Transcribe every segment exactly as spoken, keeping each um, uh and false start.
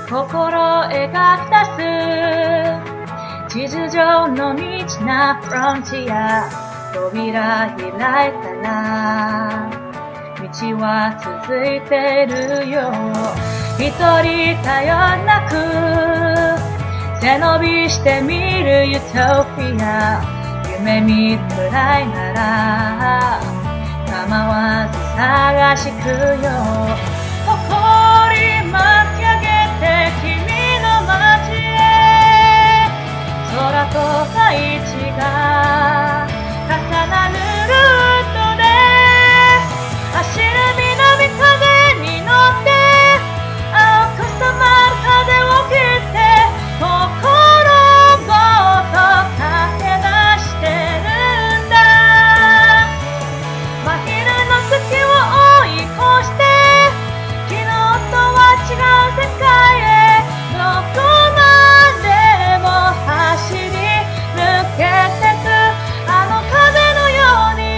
心描き出す地図上の未知なフロンティア扉開いたら道は続いてるよ一人頼らなく背伸びしてみるユートピア夢見るくらいなら構わず探しくよ誇り巻き上げて君の街へ空と大地が重なるルートで走る南風に乗って青く染まる風を切って心ごと駆け出してるんだ真昼の月を追い越して昨日とは違う世界へどこまでも走り抜けてくあの風のように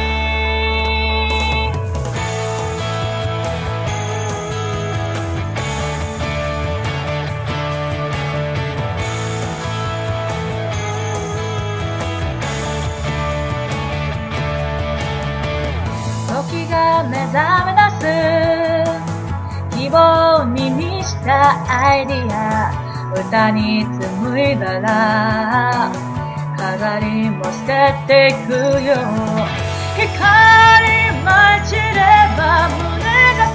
時が目覚め出す希望に満ちたアイディア歌に紡いだら飾りも捨てていくよ光舞い散れば胸が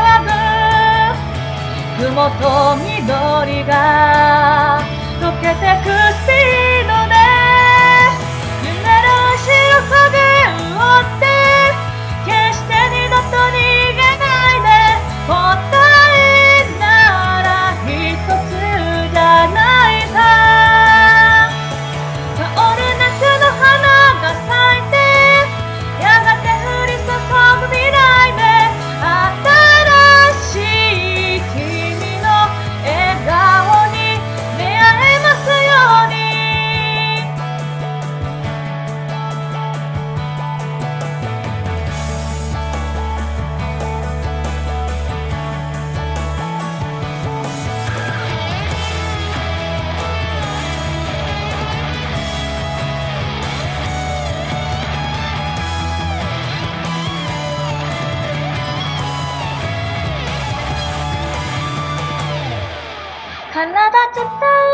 騒ぐ雲と緑が溶けてくスピードで夢の白影を追って決して二度と逃げないで答えなら一つじゃないか香る夏の花が咲いてやがて降り注ぐ未来で新しい君の笑顔に出会えますように体伝う